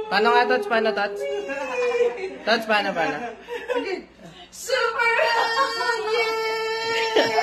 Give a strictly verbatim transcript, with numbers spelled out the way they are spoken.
Paano nga, Tots? Paano, Tots? Tots, paano, paano? Super